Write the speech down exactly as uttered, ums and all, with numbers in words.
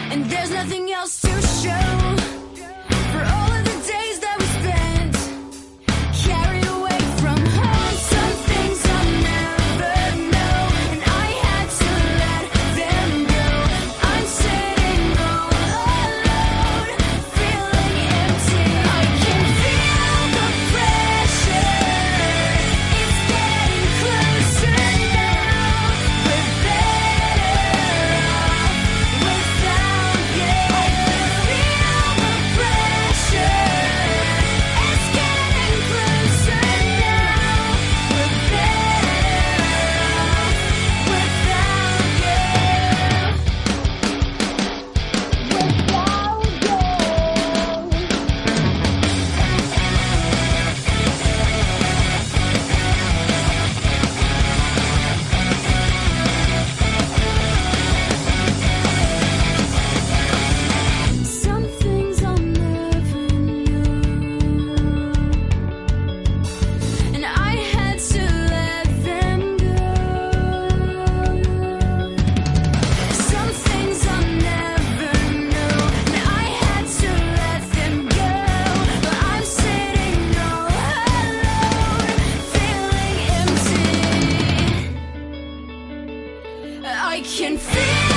and there's nothing else to show for all of the days that we spent carried away from home. Some things I'll never know, and I had to let them go. I'm sitting all alone, feeling empty. I can feel the pressure, it's getting closer now. We're better off without you. I can feel the pressure, it's getting closer now. We're better off without you. Some things I'll never know, and I had to let them go. Some things I'll never know, and I had to let them go. But I'm sitting all alone, feeling empty. I can feel